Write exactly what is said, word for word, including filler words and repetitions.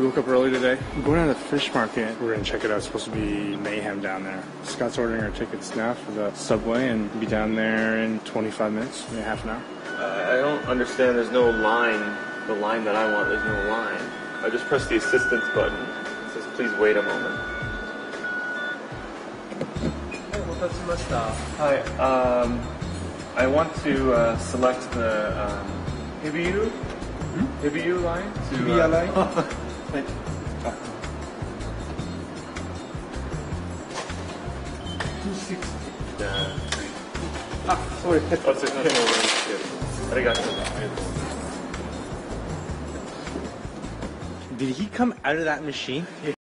We woke up early today. I'm going to the fish market. We're going to check it out. It's supposed to be mayhem down there. Scott's ordering our tickets now for the subway and be down there in twenty-five minutes, maybe half an hour. Uh, I don't understand. There's no line. The line that I want, there's no line. I just pressed the assistance button. It says, please wait a moment. Hi, um, I want to uh, select the um, Hibiyu, hmm? Hibiyu line. To, Hibiya uh, line? Thank you. two sixty. Yeah. Ah, sorry. Oh, it's a, no, no, arigato. Did he come out of that machine?